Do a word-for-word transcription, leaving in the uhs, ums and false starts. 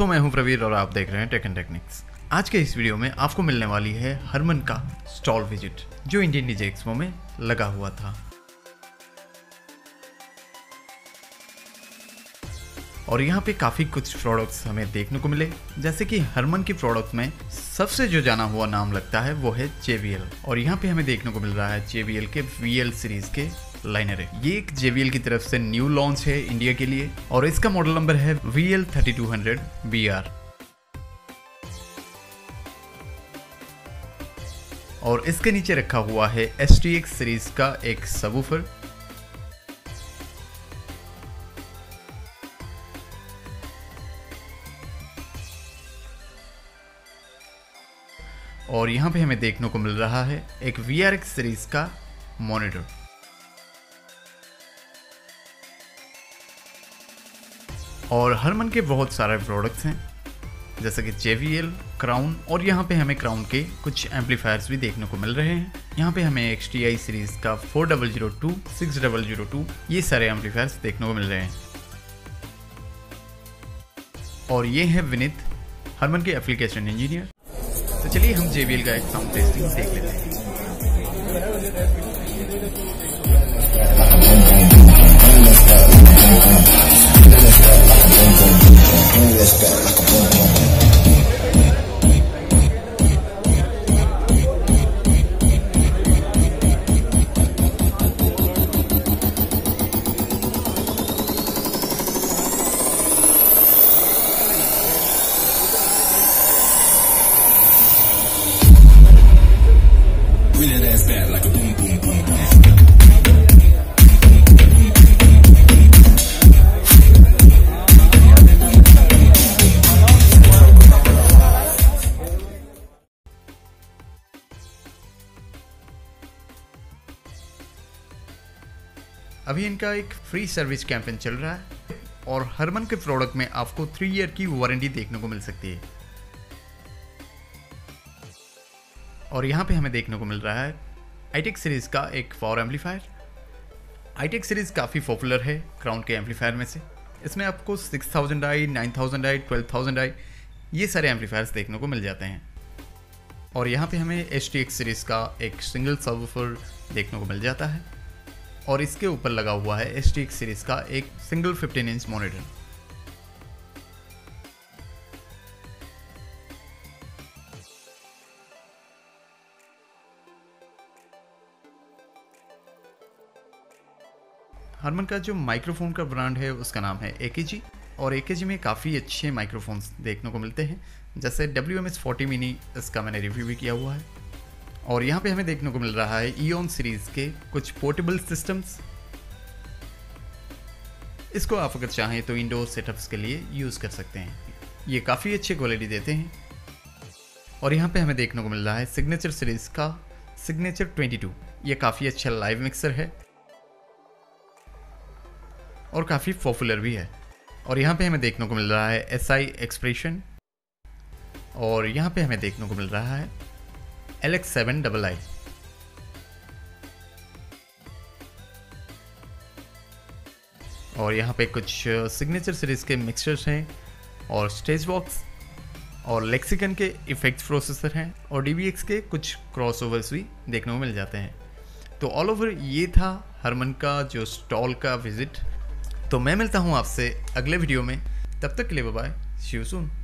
दोस्तों मैं हूं प्रवीर और आप देख रहे हैं टेक एंड टेक्निक्स। आज के इस वीडियो में आपको मिलने वाली है हरमन का स्टॉल विजिट जो इंडियन डीजे एक्सपो में लगा हुआ था। और यहाँ पे काफ़ी कुछ प्रोडक्ट्स हमें देखने को मिले, जैसे कि हरमन की प्रोडक्ट्स में सबसे जो जाना हुआ नाम लगता है वो है जे बी एल। और यहाँ पे हमें देखने को मिल रहा है जे बी एल के वी एल सीरीज के लाइनर है। ये एक जे बी एल की तरफ से न्यू लॉन्च है इंडिया के लिए और इसका मॉडल नंबर है V L thirty two hundred B R. और इसके नीचे रखा हुआ है एस टी एक्स सीरीज का एक सबवूफर। और यहाँ पे हमें देखने को मिल रहा है एक वी आर एक्स सीरीज का मॉनिटर। और हरमन के बहुत सारे प्रोडक्ट्स हैं जैसे कि जे बी एल, क्राउन, और यहाँ पे हमें क्राउन के कुछ एम्पलीफायर्स भी देखने को मिल रहे हैं। यहाँ पे हमें एक्स टी आई सीरीज का four double zero two, six double zero two ये सारे एम्पलीफायर्स देखने को मिल रहे हैं। और ये है विनीत, हरमन के एप्लीकेशन इंजीनियर। तो चलिए हम जे बी एल का एक साउंड टेस्टिंग देख लेते हैं। अभी इनका एक फ्री सर्विस कैंपेन चल रहा है और हरमन के प्रोडक्ट में आपको थ्री ईयर की वारंटी देखने को मिल सकती है। और यहाँ पे हमें देखने को मिल रहा है आईटेक सीरीज का एक पावर एम्पलीफायर। आईटेक सीरीज काफ़ी पॉपुलर है क्राउन के एम्पलीफायर में से। इसमें आपको six thousand I, nine thousand I, twelve thousand I ये सारे एम्पलीफायर्स देखने को मिल जाते हैं। और यहाँ पे हमें एच टी एक्स सीरीज का एक सिंगल सबवूफर देखने को मिल जाता है और इसके ऊपर लगा हुआ है एच टी एक्स सीरीज का एक single fifteen inch monitor. Harman का जो माइक्रोफोन का ब्रांड है उसका नाम है ए के जी और ए के जी में काफ़ी अच्छे माइक्रोफोन्स देखने को मिलते हैं, जैसे W M S forty mini, इसका मैंने रिव्यू भी किया हुआ है। और यहाँ पे हमें देखने को मिल रहा है इओन सीरीज के कुछ पोर्टेबल सिस्टम्स। इसको आप अगर चाहें तो इंडोर सेटअप्स के लिए यूज़ कर सकते हैं। ये काफ़ी अच्छी क्वालिटी देते हैं। और यहाँ पे हमें देखने को मिल रहा है सिग्नेचर सीरीज का सिग्नेचर ट्वेंटी टू। ये काफ़ी अच्छा लाइव मिक्सर है और काफ़ी पॉपुलर भी है। और यहाँ पे हमें देखने को मिल रहा है एस आई एक्सप्रेशन। और यहाँ पे हमें देखने को मिल रहा है L X seven double I. और यहाँ पे कुछ सिग्नेचर सीरीज के मिक्सचर्स हैं और स्टेज बॉक्स और लेक्सिकन के इफेक्ट्स प्रोसेसर हैं और डी बी एक्स के कुछ क्रॉसओवर्स भी देखने को मिल जाते हैं। तो ऑल ओवर ये था हरमन का जो स्टॉल का विजिट। तो मैं मिलता हूँ आपसे अगले वीडियो में, तब तक के लिए bye bye, see you soon.